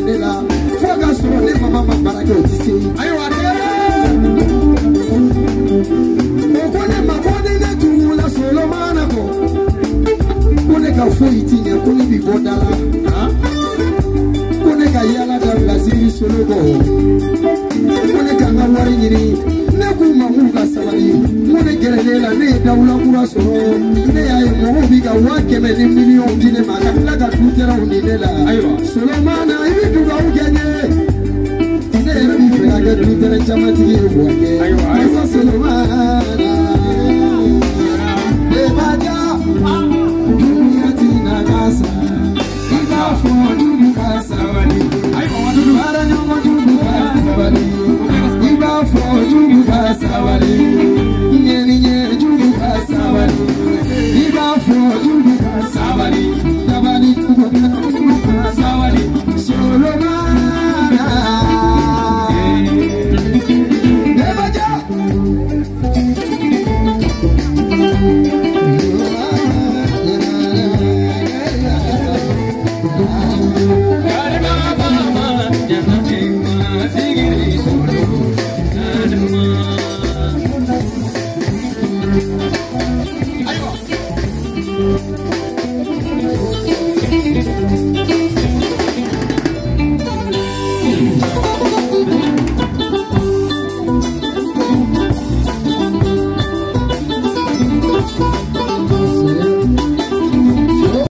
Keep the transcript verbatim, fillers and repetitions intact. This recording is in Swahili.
nela foga soro ne mama mambara ke otisi ayo ade okone makone ne tula solo mana ko kone ka foiti ne kone bi bodala ha kone ka yala da blazili solo go kone ka ngawari nyini ne ku mamu ka sabali mone gerelela ne dawla kura soro ne ay mo bi ka wake me ni million dine maka la ka tutera unidela ayo solo mana ibi du ga ugenye dine bi fera ga tutera chamati wake ayo ayo solo mana e baja dunia tina kasa ika fo dunia kasa